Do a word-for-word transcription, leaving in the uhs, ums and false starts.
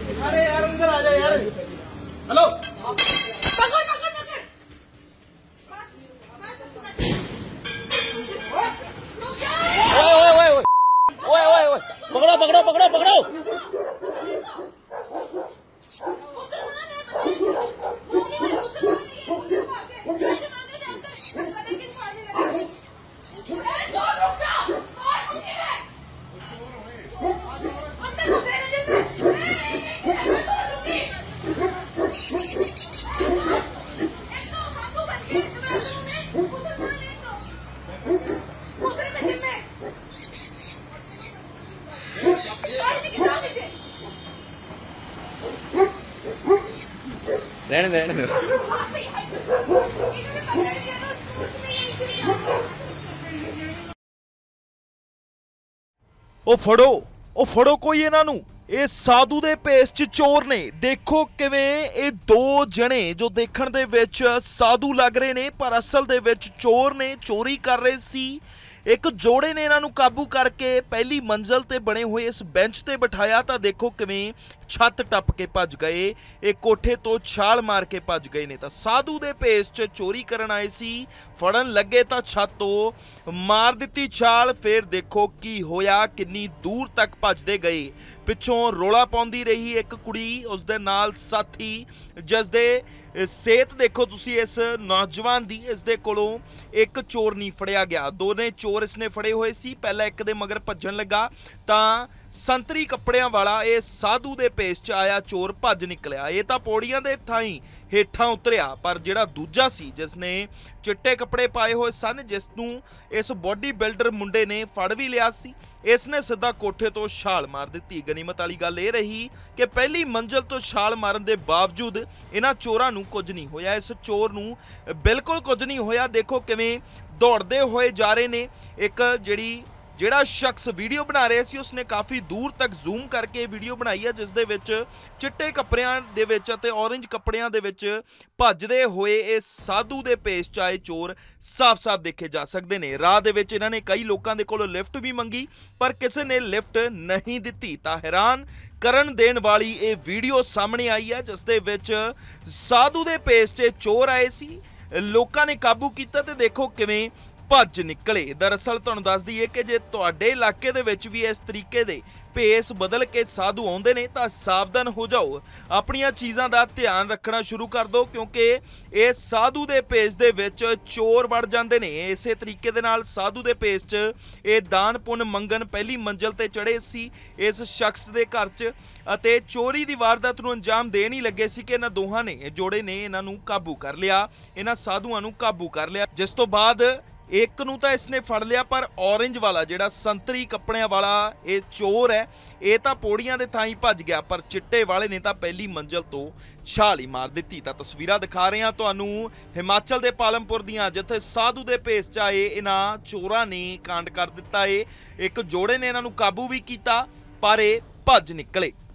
अरे यार अंदर आ जा यार। हेलो पकड़ो पकड़ो पकड़ो पकड़ो। रहने दे रहने दे। ओ फड़ो ओ फड़ो कोई इन्हां नूं। ਇਹ ਸਾਧੂ ਦੇ ਭੇਸ 'ਚ ਚੋਰ ਨੇ। ਦੇਖੋ ਕਿਵੇਂ ਇਹ ਦੋ ਜਣੇ ਜੋ ਦੇਖਣ ਦੇ ਵਿੱਚ ਸਾਧੂ ਲੱਗ ਰਹੇ ਨੇ ਪਰ ਅਸਲ ਦੇ ਵਿੱਚ ਚੋਰ ਨੇ, ਚੋਰੀ ਕਰ ਰਹੇ ਸੀ। ਇੱਕ ਜੋੜੇ ਨੇ ਇਹਨਾਂ ਨੂੰ ਕਾਬੂ ਕਰਕੇ ਪਹਿਲੀ ਮੰਜ਼ਲ ਤੇ ਬਣੇ ਹੋਏ ਇਸ ਬੈਂਚ ਤੇ ਬਿਠਾਇਆ ਤਾਂ ਦੇਖੋ ਕਿਵੇਂ ਛੱਤ ਟੱਪ ਕੇ ਭੱਜ ਗਏ। ਇਹ ਕੋਠੇ ਤੋਂ ਛਾਲ ਮਾਰ ਕੇ ਭੱਜ ਗਏ ਨੇ। ਤਾਂ ਸਾਧੂ ਦੇ ਭੇਸ 'ਚ ਚੋਰੀ ਕਰਨ ਆਏ ਸੀ, ਫੜਨ ਲੱਗੇ ਤਾਂ ਛੱਤ ਤੋਂ ਮਾਰ ਦਿੱਤੀ ਛਾਲ। ਫਿਰ ਦੇਖੋ ਕੀ ਹੋਇਆ, ਕਿੰਨੀ ਦੂਰ ਤੱਕ ਭੱਜਦੇ ਗਏ। ਪਿੱਛੋਂ ਰੋਲਾ ਪਾਉਂਦੀ ਰਹੀ ਇੱਕ ਕੁੜੀ, ਉਸ ਦੇ ਨਾਲ ਸਾਥੀ, ਜਿਸ ਦੇ सेहत देखो तुसी इस नौजवान दी। इस दे कोलों एक चोर नहीं फड़िया गया, दोने चोर इसने फड़े हुए सी। पहला एक दे मगर भज्जन लगा तां संतरी कपड़ियां वाला ये साधु दे भेस च आया चोर भज निकलिया। ये तां पौड़ियां दे थाई हेठां उतरिया, पर जिहड़ा दूजा सी जिसने चिट्टे कपड़े पाए हुए सन, जिसनूं इस बॉडी बिल्डर मुंडे ने फड़ भी लिया सी, इसने सीधा कोठे तो छाल मार दी। गनीमत वाली गल ये रही कि पहली मंजिल तो छाल मारन दे बावजूद इन्हां चोरां नूं कुछ नहीं होया। इस चोर नूं बिल्कुल कुछ नहीं होया। देखो किवें दौड़दे होए जा रहे ने। एक जिहड़ी ਜਿਹੜਾ ਸ਼ਖਸ ਵੀਡੀਓ ਬਣਾ ਰਿਹਾ ਸੀ ਉਸਨੇ ਕਾਫੀ ਦੂਰ ਤੱਕ ਜ਼ੂਮ ਕਰਕੇ ਵੀਡੀਓ ਬਣਾਈ ਹੈ, ਜਿਸ ਦੇ ਵਿੱਚ ਚਿੱਟੇ ਕੱਪੜਿਆਂ ਦੇ ਵਿੱਚ ਅਤੇ ਔਰੇਂਜ ਕੱਪੜਿਆਂ ਦੇ ਵਿੱਚ ਭੱਜਦੇ ਹੋਏ ਇਹ ਸਾਧੂ ਦੇ ਭੇਸ 'ਚ ਆਏ ਚੋਰ ਸਾਫ਼-ਸਾਫ਼ ਦੇਖੇ ਜਾ ਸਕਦੇ ਨੇ। ਰਾਹ ਦੇ ਵਿੱਚ ਇਹਨਾਂ ਨੇ ਕਈ ਲੋਕਾਂ ਦੇ ਕੋਲੋਂ ਲਿਫਟ ਵੀ ਮੰਗੀ ਪਰ ਕਿਸੇ ਨੇ ਲਿਫਟ ਨਹੀਂ ਦਿੱਤੀ। ਤਾਂ ਹੈਰਾਨ ਕਰਨ ਦੇਣ ਵਾਲੀ ਇਹ ਵੀਡੀਓ ਸਾਹਮਣੇ ਆਈ ਹੈ, ਜਿਸ ਦੇ ਵਿੱਚ ਸਾਧੂ ਦੇ ਭੇਸ 'ਚ ਚੋਰ ਆਏ ਸੀ, ਲੋਕਾਂ ਨੇ ਕਾਬੂ ਕੀਤਾ ਤੇ ਦੇਖੋ ਕਿਵੇਂ ਭੱਜ ਨਿਕਲੇ। दरअसल ਤੁਹਾਨੂੰ ਦੱਸ ਦਈਏ ਕਿ ਜੇ ਤੁਹਾਡੇ ਇਲਾਕੇ ਦੇ ਵਿੱਚ ਵੀ ਇਸ ਤਰੀਕੇ ਦੇ ਭੇਸ ਬਦਲ ਕੇ ਸਾਧੂ ਆਉਂਦੇ ਨੇ ਤਾਂ ਸਾਵਧਾਨ ਹੋ ਜਾਓ, ਆਪਣੀਆਂ ਚੀਜ਼ਾਂ ਦਾ ਧਿਆਨ ਰੱਖਣਾ ਸ਼ੁਰੂ ਕਰ ਦਿਓ, ਕਿਉਂਕਿ ਇਹ ਸਾਧੂ ਦੇ ਭੇਸ ਦੇ ਵਿੱਚ ਚੋਰ ਵੜ ਜਾਂਦੇ ਨੇ। ਇਸੇ ਤਰੀਕੇ ਦੇ ਨਾਲ ਸਾਧੂ ਦੇ ਭੇਸ 'ਚ ਇਹ ਦਾਨ ਪੁੰਨ ਮੰਗਣ ਪਹਿਲੀ ਮੰਜ਼ਲ ਤੇ ਚੜੇ ਸੀ ਇਸ ਸ਼ਖਸ ਦੇ ਘਰ 'ਚ ਅਤੇ ਚੋਰੀ ਦੀ ਵਾਰਦਾਤ ਨੂੰ ਅੰਜਾਮ ਦੇਣ ਹੀ ਲੱਗੇ ਸੀ ਕਿ ਇਹਨਾਂ ਦੋਹਾਂ ਨੇ, ਜੋੜੇ ਨੇ, ਇਹਨਾਂ ਨੂੰ ਕਾਬੂ ਕਰ ਲਿਆ, ਇਹਨਾਂ ਸਾਧੂਆਂ ਨੂੰ ਕਾਬੂ ਕਰ ਲਿਆ। ਜਿਸ ਤੋਂ ਬਾਅਦ एक नूं तां इसने फड़ लिया, पर ऑरेंज वाला जिहड़ा संतरी कपड़ियां वाला ये चोर है ये तां पौड़ियां दे थाई भज गया, पर चिट्टे वाले ने तां पहली मंजिल तो छाल ही मार दी। तां तस्वीरां दिखा रहे हैं तुहानूं हिमाचल दे पालमपुर दियां, जिथे साधु दे भेस च आए इन्हां चोरां ने कांड कर दिता है। एक जोड़े ने इन्हां नूं काबू भी कीता पर ये भज निकले।